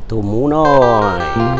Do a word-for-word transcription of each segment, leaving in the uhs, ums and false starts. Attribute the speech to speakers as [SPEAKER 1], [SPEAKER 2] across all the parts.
[SPEAKER 1] ตัวหมูน้อยตัวหมูน้อย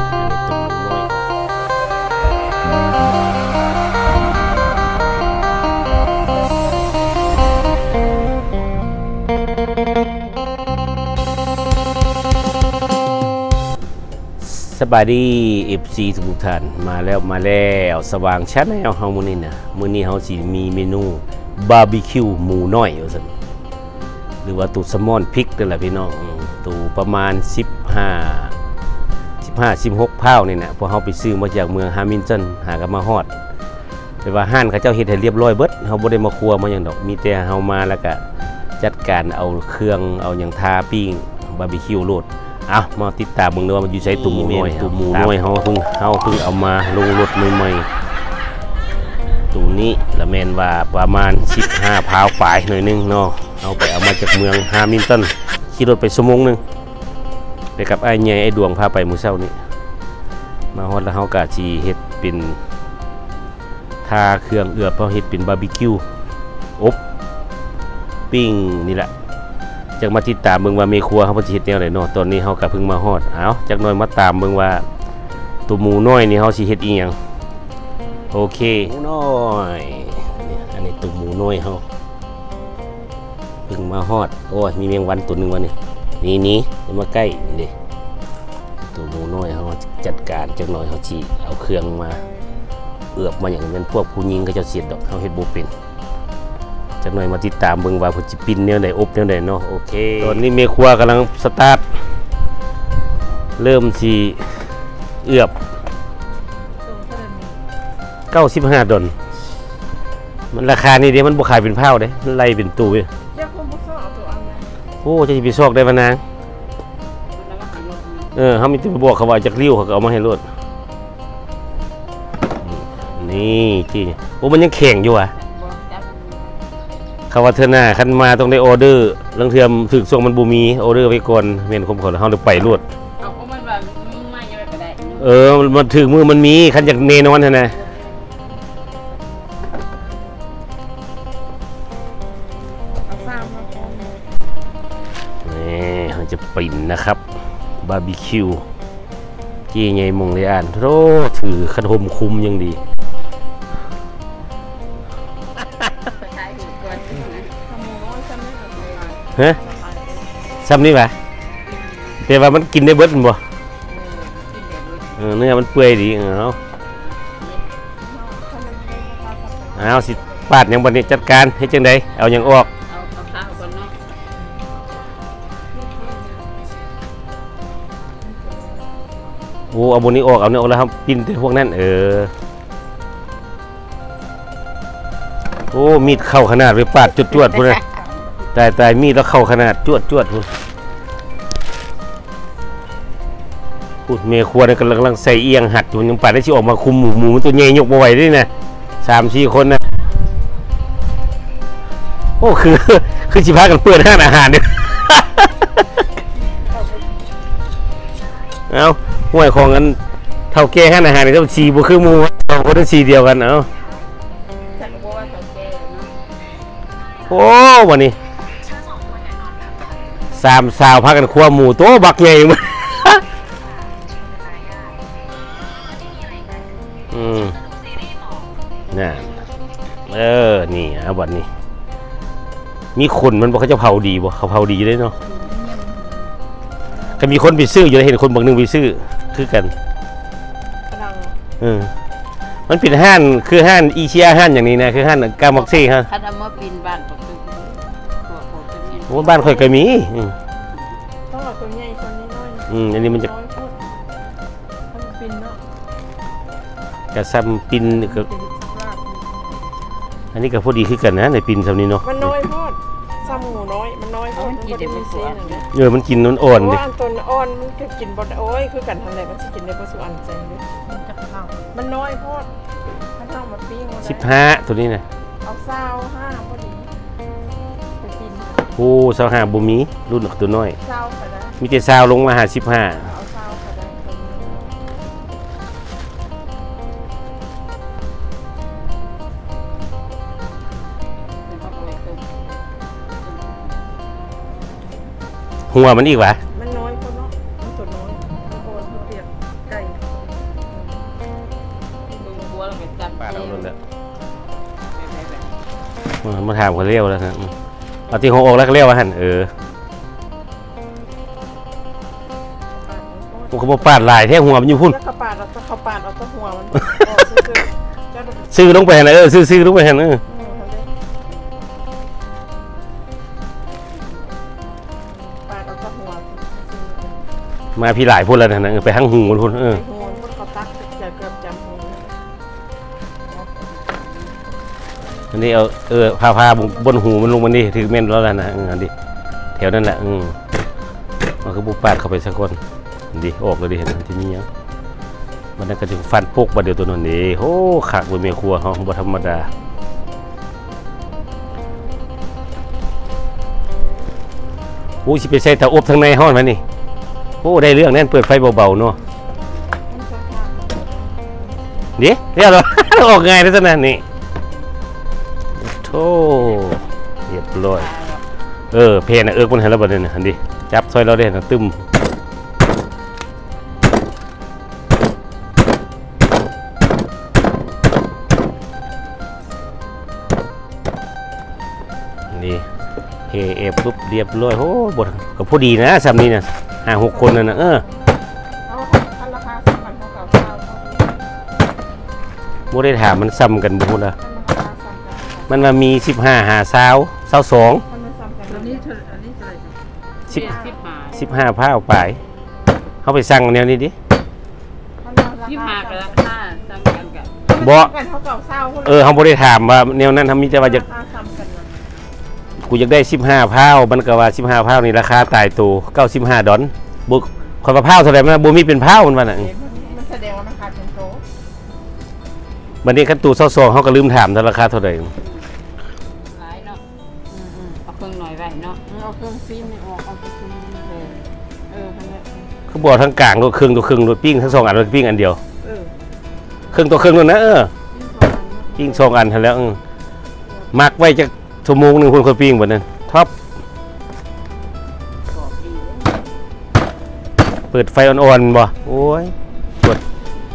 [SPEAKER 1] สบายดี เอฟ ซี ทุกท่านมาแล้วมาแล้วสว่างชัดแนวเฮามื้อนี้นะมื้อนี้เฮาสิมีเมนูบาร์บีคิวหมูน้อยว่าซั่นหรือว่าตูดแซลมอนพริกนั่นแหละพี่น้องตูประมาณสิบห้า สิบห้า สิบหกพาวนี่นะพอเฮาไปซื้อมาจากเมืองฮามิลตันหากันมาฮอดแต่ว่าห้านเขาเจ้าเฮ็ดให้เรียบร้อยเบิดเฮาบ่ได้มาครัวมาหยังดอกมีแต่เฮามาแล้วก็จัดการเอาเครื่องเอาหยังทาปิ้งบาร์บีคิวโลดเอามาติดตามเบิ่งเด้อว่ามันอยู่ใช้ตุ่มหมูน้อยตุ่มหมูน้อยเฮาเพิ่งเฮาเพิ่งเอามาลงรถใหม่ๆตัวนี้ละแม่นว่าประมาณสิบห้าพาวปลายหน่อยนึงเนาะเอาไปเอามาจากเมืองฮามิลตันขี่รถไปชั่วโมงนึงไปกับไอ้ใหญ่ไอ้ดวงพาไปมื้อเช้านี้มาฮอดแล้วเฮากะสิเฮ็ดเป็นทาเครื่องเอือบเฮาเฮ็ดเป็นบาร์บีคิวอบปิ้งนี่แหละจักมาติดตามเบิ่งว่าเมครัวเฮาสิเฮ็ดแนวใดเนาะตอนนี้เฮาก็เพิ่งมาฮอดเอาจักหน่อยมาตามเบิ่งว่าตัวหมูน้อยนี่เฮาสิเฮ็ดอีหยังโอเคหมูน้อยนี่อันนี้ตัวหมูน้อยเฮาเพิ่งมาฮอดโอ้ยมีแมงวันตัวนึงวะนี่นี่นี่อย่ามาใกล้นี่ตัวหมูน้อยเฮาจัดการจักหน่อยเฮาสิเอาเครื่องมาเอือบมาอย่างนั้นพวกผู้หญิงก็จะเสียดดอกเฮาเฮ็ดบ่เป็นจักหน่อยมาติดตามเบิ่งว่าเพิ่นสิปิ้นแนวใดอบแนวใดเนาะโอเคตอนนี้แม่ครัวกำลังสตาร์ทเริ่มสิเอือบเก้าสิบห้าดอลมันราคานี่เด้มันบ่ขายเป็นเผาเด้มันไล่เป็นตู้โอ้จะไปซอกได้ปะนางเออเขามีตัวบอกเขาว่าจากริ้วเขาก็เอามาให้รถนี่ที่โอ้มันยังแข็งอยู่อ่ะเขาว่าเธอหน้าคันมาต้องได้ออเดอร์เรื่องเทียมถึกส่งมันบูมีออเดอร์ไปก่อนเมนคมขอเขาเลยไปรวดเออมันถึงมือมันมีคันจากเนนอนนะจะปิ่นนะครับบาร์บีคิวจีไงมงเลยอ่านโธ่ถือขนมคุมยังดีฮะซ้ำนี่ปะแต่ว่ามันกินได้เบิดบ่เออเนื้อมันเปื่อยดีเอาเอาสิปาดยังบันนี้จัดการให้จังไดเอายังออกโอ้เอาบนนี้ออกเอาเนี่ยออกแล้วครับปิ้นพวกนั้นเออโอ้มีดเข้าขนาดไปปาดจวดจวดพุ่นนะตายตายมีดแล้วเข้าขนาดจวดจวดพุ่นพูดเมียครัวเนี่ยกำลังใส่เอียงหัดอยู่ยังปาดได้ที่ออกมาคุมหมูหมูมันตัวใหญ่ยกมาไหวด้วยนะสามสี่คนนะโอ้คือคือชิพากันเปิดห้างอาหารเนี่ยเอาห่วยของกันเท่าแก่ห้างอาหารเนี่ยต้องชีบุคือมูเราก็ต้องชีเดียวกันเอาโอ้วันนี้สามสาวพากันคว้าหมูตัวบักใหญ่มั้ยอืมน่ะเออนี่อ่ะวันนี้มีคนมันบอกเขาจะเผาดีบ่เขาเผาดีเลยเนาะก็มีคนไปซื้ออยู่เห็นคนบางนึงไปซื้อคือกันเออมันปิดห้านคือห้านอีเชียห้านอย่างนี้นะคือห้านกาม็อกซี่ฮะคันเอามาปินบ้านตกตึกโอ้บ้านค่อยก็มีอืมต้องเอาตัวใหญ่ตัวนี้น้อยอืมอันนี้มันจะปินเนาะกระซ้ำปินก็อันนี้ก็พอดีคือกันนะในปินซ้ำนี้เนาะมันน้อยพอดซ้ำหมูน้อยมันน้อยพอดมันกินได้ไม่เสียเออมันกินมันอ่อนดิว่าตัวอ่อนมันคือกินบดโอ้ยคือกันทำอะไรมันจะกินได้ประสุอันใจเลยมันจะเข้ามันน้อยพอดมันเข้ามาปิ้งสิบห้าตัวนี้นะเอาเศร้าห้าพอดีไปกินโอ้เศร้าห้าบุมีรุ่นตัวน้อยเศร้าแต่ละมีแต่เศร้าลงมาหาสิบห้าหัวมันอีกวะมันน้อยคนเนาะมันตัวน้อยนแล้วมาถามเขาเรียวแล้วนะเอาที่หัวอกแล้วเรียวว่าหันเออมันก็บ่ปาดลายแท้หัวมันอยู่พุ่น
[SPEAKER 2] เขาปาดเราเขาปาดเราก็หัวมัน
[SPEAKER 1] ซื้อลงไปหันเออซื้อซื้อลงไปหันเออ
[SPEAKER 2] ปาดเราก็หัว
[SPEAKER 1] มาพี่หลายพุ่นแล้วนะไปทั้งหูพุ่นเอออันนี้เอาเออพาพาบนหูมันลงมาดิถือเม่นแล้วนะอันนี้แถวนั่นแหละอืมมันคือบุปผาเข้าไปสักคนดิออกเลยดิเห็นที่นี่ยังมันนั่นก็ถึงฟันพกมาเดียวตัวนั้นนี่โอ้ขักบนเมียครัวเขาบ่ธรรมดาโอ้สิไปใส่ตะอบทางในห้องมันนี่โอ้ได้เรื่องแน่นเปิดไฟเบาๆเนาะเดี๋ยวเรียบร้อยออกง่ายเลยท่านนั่นนี่โธ่เรียบร้อยเออเพนเอิร์กมันเห็นแล้วบ่เนี่ยอันนี้จับซอยเราได้นะตึมนี่เฮเอฟปุ๊บเรียบร้อยโอ้บทก็พอดีนะซ้ำนี้นะห้าหกคนนั่นนะเออโมได้ถามมันซ้ำกันบุญละมันมามีสิบห้าหาสาวสาวสองสิบสิบห้าผ้าเอาไปเขาไปสั่งแนวนี้ดิ
[SPEAKER 3] สิบห้ากันราคาสั่งกันกัน
[SPEAKER 1] บ่เออเขาบ่ได้ถามว่าแนวนั้นทำมีแต่ว่าจะกูอยากได้สิบห้าผ้ามันก็ว่าสิบห้าผ้านี่ราคาตายตัวเก้าสิบห้าดอลบุกคนละผ้าเท่าไหร่มันบ่มีเป็นผ้ามันว่าน่ะ
[SPEAKER 2] มันแสดงว่ามันขาดเป็นโต
[SPEAKER 1] บัดนี้คันตู้เศร้าซองเขาก็ลืมถามราคาเท่าไหร่
[SPEAKER 3] หลายเนาะเอาเครื่องหน่อยไว้เนาะ
[SPEAKER 2] เอาเครื่องซีมนี่ออกเอาเครื่องซีมเลยเออพันเนี่ย
[SPEAKER 1] เขาบอกทั้งกลางตัวครึ่งตัวครึ่งตัวปิ้งทั้งสองอันตัวปิ้งอันเดียวครึ่งตัวครึ่งตัวนะเออปิ้งสองอันทันแล้วมักไว้จะชั่วโมงหนึ่งคนคนปิ้งแบบนั้นท็อปเปิดไฟอ่อนๆบ่โอ้ยกด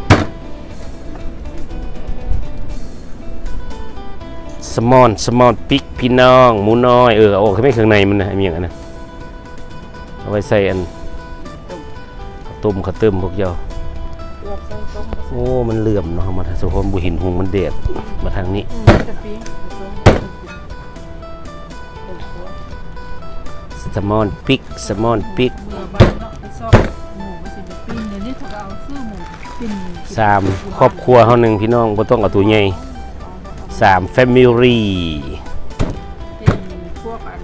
[SPEAKER 1] สมอนสมอนปิกพี่น้องหมูน้อยเออโอ้เขาไม่เครื่องในมันนะมีอย่างนั้นนะเอาไว้ใส่อันต้มข้าวต้มพวกเจ้าโอ้มันเหลื่อมเนาะมาทางสุพรรณบุหินหงมันเด็ดมาทางนี้สมอนปิกสมอนปิกสามครอบครัวเขาหนึ่งพี่น้องบ่ต้องเอาตัวใหญ่สามแฟมิลี่
[SPEAKER 2] พวกอัน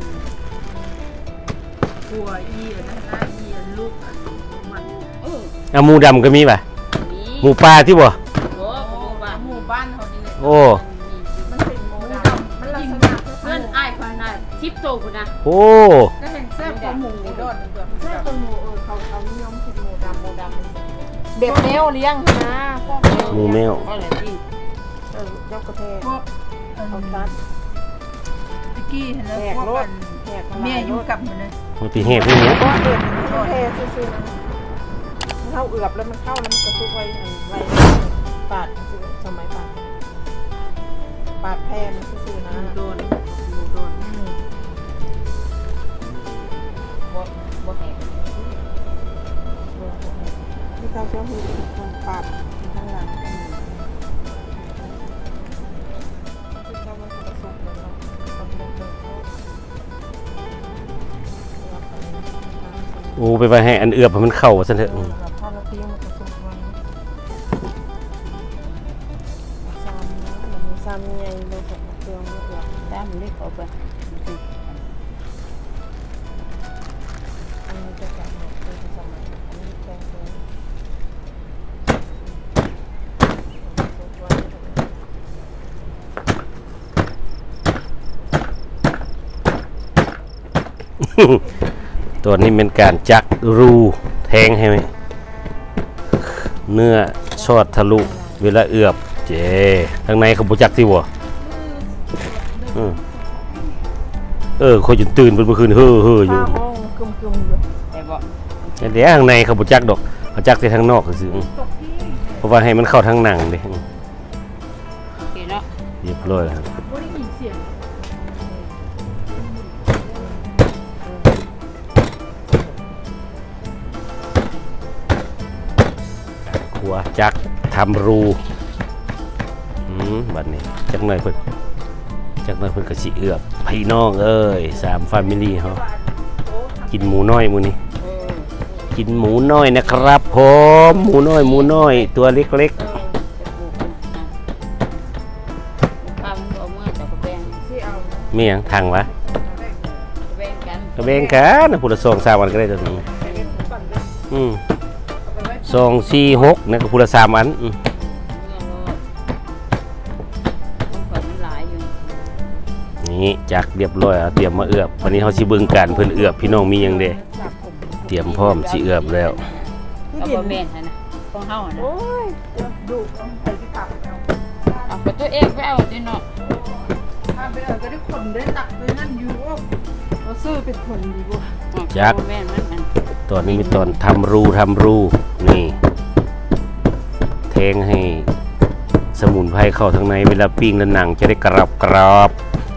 [SPEAKER 2] ผัวอีอันนั้นนะอีอันลูกอันมันเออ
[SPEAKER 1] เอาหมูดำก็มีป่ะหมูปลาที่บ่
[SPEAKER 2] โอ้หมู่บ้านเขานี่
[SPEAKER 1] โอ้
[SPEAKER 2] มันเป็นหมูดำมันลักษณะ
[SPEAKER 3] เพื่อนอ้ายคนน่ะสิบโตคุณนะ
[SPEAKER 1] โอ้
[SPEAKER 2] ก็เห็นแซ่บกว่าหมูดอดเปลือกแซ่บกว่าหมูเออเขาเขานิยมกินหมูดำหมูดำแบบแมวเลี้ยงนะพวก
[SPEAKER 1] หมูแมว
[SPEAKER 2] เออยกกระเพาะพวกเขาตัดตะกี้เห็นแล้วพวกมันเมียอยู่กับมันเลย
[SPEAKER 1] มันปีแหกนี่เนาะ
[SPEAKER 2] เทซื่อๆนะมันเข้าเอือบแล้วมันเข้าแล้วมันกระซุกไว้ไว้ปาดสมัยปาดปาดแพนซื่อๆนะโดนโดนบ่บ่แหกที่เขาเชื่อมือคนปาดข้างหลัง
[SPEAKER 1] โอ้ไปไปให้อันเอือบมันเข้าซะเถอะ
[SPEAKER 2] ซ้ำไงเราจะเครื่องเอือบด้ามเล็กออกไปอันนี้จะแบบนี้จะสมัยอันนี้แกงเส้
[SPEAKER 1] นตัวนี้เป็นการจักรูแทงให้ไหมเนื้อชอดทะลุเวลาเอือบเจ๊ทางในเขาบุจักที่วัวเออคอยจนตื่นเป็นเมื่อคืนเฮ่อเฮ่ออยู่เดี๋ยวทางในเขาบุจักดอกเขาจักที่ทางนอกคือเพราะว่าให้มันเข้าทางหนังเลย
[SPEAKER 3] เนาะ
[SPEAKER 1] รียบร้อยแล้วครับ
[SPEAKER 2] ไม่ได้ยินเสียง
[SPEAKER 1] ครัวจักทำรูอืมบัดนี้จักหน่อยเพิ่นจักหน่อยเพิ่นก็สิเอือบพี่น้องเอ้ยสามฟามิลี่เฮากินหมูน้อยมื้อนี้กินหมูน้อยนะครับผมหมูน้อยหมูน้อยตัวเล็กๆมีหยังทางวะกระเบงกันนะพุทธสองสามวันก็ได้ตัวนึงอืมสองสี่หกนะกับพุทธสามวันอืมนี่จักเรียบร้อยเตรียมมาเอือบวันนี้เขาสิเบิ่งการเพิ่นเอือบพี่น้องมีหยังเด้เตรียมพร้อมสิเอือบแล้ว
[SPEAKER 3] เอาบ่แม่นหั่นน่ะของเฮาน่ะ
[SPEAKER 2] โอ้ยดุเอาไปที่ตักเอา
[SPEAKER 3] เอาไปตัวเองไปเอาดิเนาะ
[SPEAKER 2] ถ้าไปเอาก็ได้คนได้ตักไปนั่นอยู่เราซื้อเป็นคนดีกว่า
[SPEAKER 1] จักตอนนี้มีตอนทำรูทำรูนี่แทงให้สมุนไพรเข้าทางในเวลาปิ้งแล้วหนังจะได้กรอบกรอบ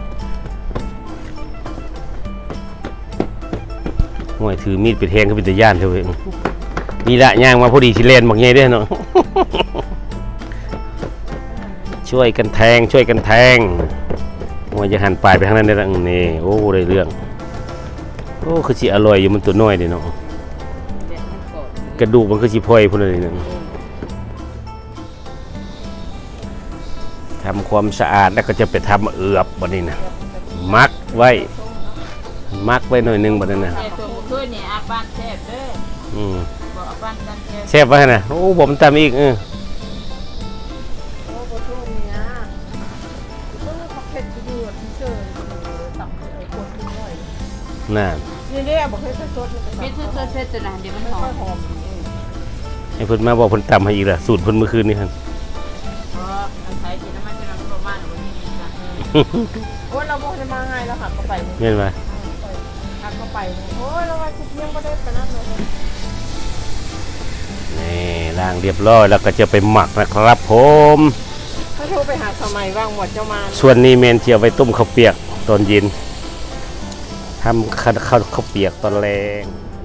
[SPEAKER 1] ห่วยถือมีดไปแทงก็เป็นตะย่านเท่าเองนี่ละย่างมาพอดีชิเลนบอกไงด้วยเนาะ ช่วยกันแทงช่วยกันแทงห่วยจะหันปลายไปทางนั้นได้ละนี่โอ้ได้เรื่องโอ้คือสิอร่อยอยู่มันตัวน้อยเด้เนาะกระดูกมันคือสิพลอยพุ่นเลยนึงทำความสะอาดแล้วก็จะไปทำเอือบบัดนี้นะมักไว้มักไว้หน่อยนึงบัดนั้นนะอืมแซ่บไว้นะโอ้ผมทำอีกเออน่า
[SPEAKER 2] นี่เนี่ยบอกให้สดๆ
[SPEAKER 3] เฮ็ดสดๆเสร็จจ้ะนะเดี๋ยวมันหอม
[SPEAKER 1] ไอ้เพิ่นมาบอกเพิ่นตำให้อีกล่ะสูตรเพิ่นเมื่อคืนนี้ครับ
[SPEAKER 3] อ๋ออันใช้กินน้ำมันจะน้ำประมาณวันนี้จ้ะ
[SPEAKER 2] โอ้เราบอกจะมาไงเราหักเข้าไป
[SPEAKER 1] เห็นไหม
[SPEAKER 2] หักเข้าไปโอ้ยเราว่าสิเที่ยงก็ได้ไปนั่นเลย
[SPEAKER 1] นี่ล้างเรียบร้อยแล้วก็จะไปหมักนะครับผม
[SPEAKER 2] เขาโทรไปหาทำไมว่างหมดเจ้ามา
[SPEAKER 1] ส่วนนี้เมนเจียวไว้ต้มข้าวเปียกตอนเย็นทำข้าวข้าวเปียกตอนแรง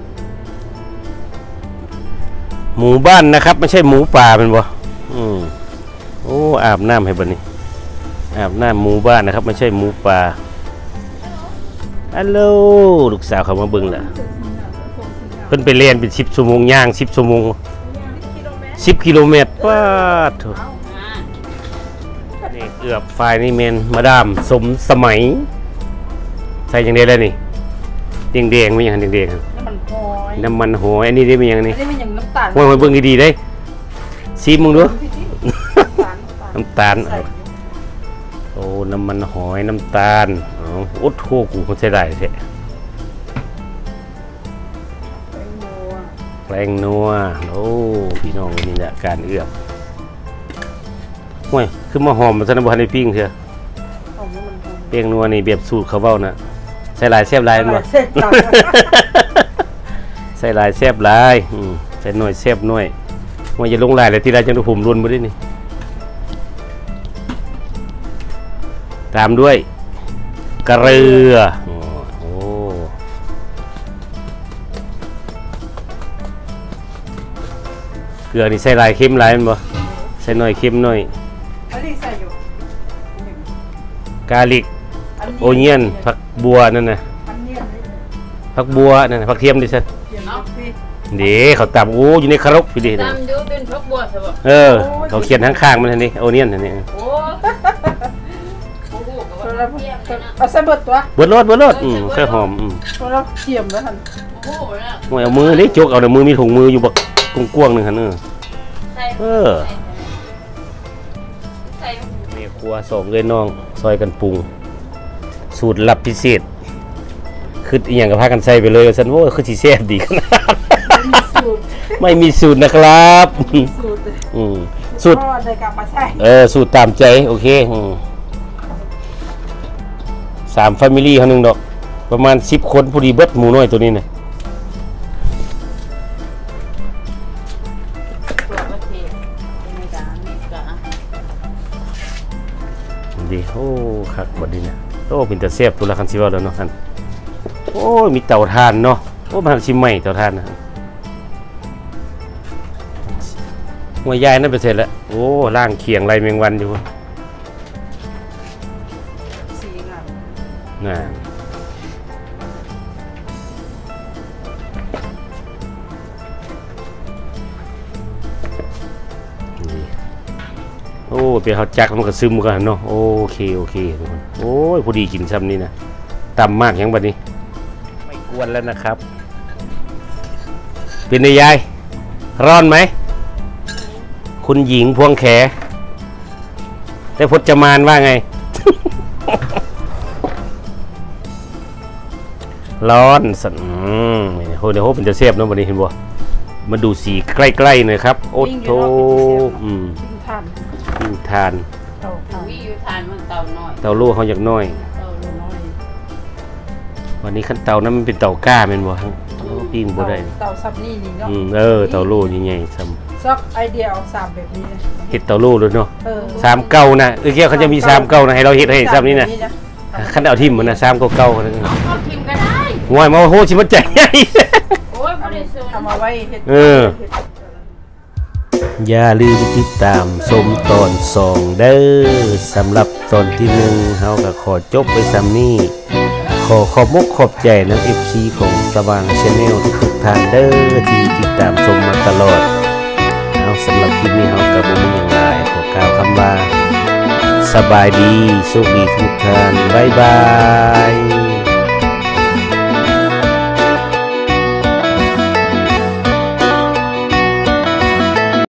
[SPEAKER 1] หมูบ้านนะครับไม่ใช่หมูป่าเป็นบ่อืมโอ้อาบน้ำให้บ่นี่อาบน้ำหมูบ้านนะครับไม่ใช่หมูป่าฮัลโหลลูกสาวเขามาเบิ่งแหละเพิ่นไปเรียนเป็นสิบชั่วโมงย่างสิบชั่วโมงสิบกิโลเมตรป้าดนี่เกือบไฟนี่เมนมาดามสมสมัยใส่ยังไงแล้วนี่แดงๆไม่ยังแดงๆน้ำมันหอยอันนี้ได้ไหมยังนี่
[SPEAKER 2] น้ำตาล
[SPEAKER 1] ว่ามาเบิ่งดีๆได้ซีมึงดูน้ำตาลโอ้น้ำมันหอยน้ำตาลอ๋ออุดโหกูมันใช้ได้แท้แป้งนัวโอ้พี่น้องนี่แหละการเอือบห่วยคือมาหอมมันจะน้ำมันในปิ้งเถอะแป้งนัวนี่แบบสูตรเขาเว้านะใส่ลายแซ่บลายมั้ยใส่ลายแซ่บลายใส่หน่อยแซ่บหน่อยมันจะลงลายเลยที่ไรจังดูผมรุนมาด้วยนี่ตามด้วยกระเรือโอ้เกลือนี่ใส่ลายเค็มลายมั้ยบ่ใส่หน่อยเค็มหน่อยกาลิกโอเนียนผักบัวนั่นน่ะผักบัวนั่นน่ะผักเทียมดิฉันเดี๋ยวเขาตำโอ้อยู่ในคารกพี่ดิตำอยู่เป็นผักบัวใช่ป่ะเออเขาเขียนข้างๆมันนี่โอเนียนนี่โอ้
[SPEAKER 2] เอาใส่เบิดตัว
[SPEAKER 1] เบิดรสเบิดรสอืมแค่หอมอืม
[SPEAKER 2] เราเทียมแล้วท่าน
[SPEAKER 1] โอ้เอามือนี่จกเอาแต่มือมีถุงมืออยู่บักกว้างๆนึงหั่นเออนี่ครัวสองเลยน้องซอยกันปรุงสูตรลับพิเศษคืออีกอย่างกับพากันใส่ไปเลยฉันว่าคือสีแซ่บดีขนาดไม่มีสูตรนะครับอืมสูตรเออสูตรตามใจโอเคสามแฟมิลี่เขาหนึ่งดอกประมาณสิบคนพอดีเบิดหมูน้อยตัวนี้นะดีโอ้คักบัดนี้นะโอ้เป็นตาแซ่บตัวละคันสิเว้าแล้วเนาะท่านโอ้มีเตาถ่านเนาะโอ้มันสิไหม้เตาถ่านนะหัวยายนั่นไปเสร็จแล้วโอ้ล่างเคียงไรแมงวันอยู่
[SPEAKER 2] สีงาม
[SPEAKER 1] น่ะนี่โอ้เปียเขาจักมันก็ซึมกันเนาะโอเคโอเคทุกคนโอ้ยพอดีกินซ้ำนี่นะต่ำมากยังบัดนี้ไม่กวนแล้วนะครับ เป็นไงยายร้อนไหมคุณหญิงพวงแขได้พจมานว่าไง ร้อนสันโหเดี๋ยวโหเป็นจะเสียบเนาะวันนี้เห็นบ่มาดูสีใกล้ๆหน่อยครับโอ้โถอืม
[SPEAKER 2] ปิ้งทาน
[SPEAKER 1] ปิ้งทาน
[SPEAKER 2] เตาทาน
[SPEAKER 3] วิวทานมันเตาน้อย
[SPEAKER 1] เตาลูกเขาอยากน้อย
[SPEAKER 3] เตาน้อย
[SPEAKER 1] วันนี้ขั้นเตานั้นมันเป็นเตาก้าเป็นบ่ทั้งปิ้งบ่ได้
[SPEAKER 2] เตาซับนี่นี่เนาะ
[SPEAKER 1] อืมเออเตาลูกใหญ่ๆซ้
[SPEAKER 2] ซักไอเดียเอาสามแบบนี้เลย
[SPEAKER 1] ำเฮ็ดเตาลูกเลยเนาะ
[SPEAKER 2] เออ
[SPEAKER 1] สามเก้านะเออเกี่ยวเขาจะมีสามเก้านะให้เราเฮ็ดให้ซ้ำนี่นะขั้นเอาทิ่มมันนะสามเก้าเก้านั่น
[SPEAKER 3] เอาเข้าทิมก็ได้
[SPEAKER 1] ห่วยมาโหสิมันใจใหญ่
[SPEAKER 3] โอ้ยบ่ได้ซื้อ
[SPEAKER 2] ทำมาไว้เฮ็ด
[SPEAKER 1] เออ อย่าลืมติดตามชมตอนสองเด้อสำหรับตอนที่หนึ่งเฮาก็ขอจบไปซ้ำนี้ขอขอบมกขอบใจนัก เอฟ ซี ของสว่างชาแนลทุกๆท่านเด้อที่ติดตามชมมาตลอดเอาสำหรับคลิปนี้เฮาก็บ่มีหยังหลายขอกล่าวคำว่าสบายดีโชคดีทุกท่านบ๊ายบาย